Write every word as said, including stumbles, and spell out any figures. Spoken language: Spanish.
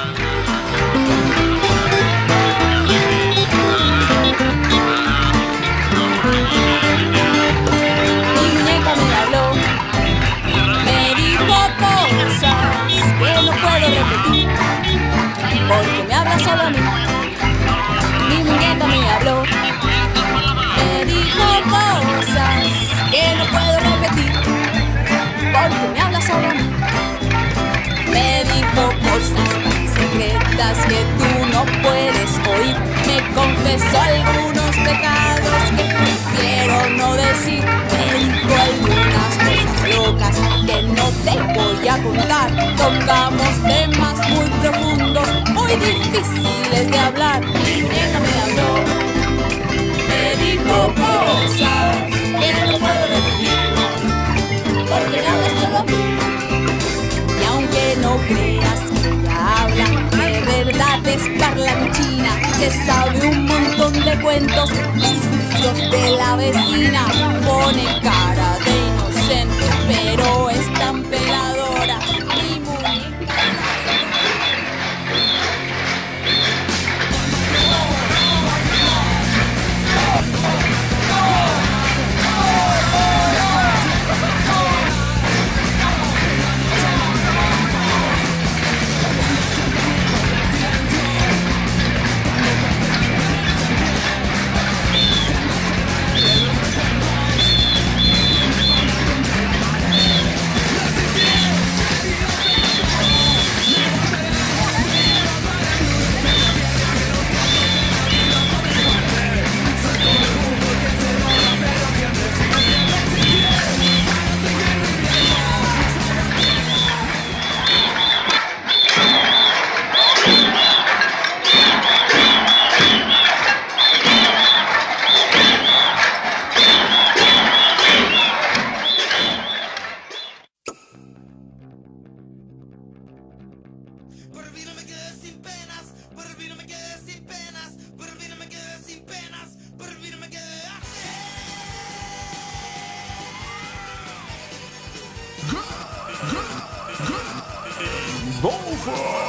Porque me habla solo a mí. Mi muñeca me habló, me dijo cosas que no puedo repetir. Porque me habla solo a mí. Me dijo cosas tan secretas que tú no puedes oír. Me confesó algunos pecados que prefiero no decir. Me dijo algunas cosas locas que no te voy a contar. Tocamos temas muy profundos, muy difíciles de hablar. Mi muñeca me habló, me dijo cosas que no puedo repetir, porque me habla solo a mí. Y aunque no creas que ella habla, de verdad es parlanchina. Se sabe un montón de cuentos vicios de la vecina. Pone cara de inocente, pero es tan peladora. Mi muñeca Por mí no me quedé sin penas, por mí no me quedé sin penas, por mí no me quedé sin penas, por mí no me quedé así. Golfer!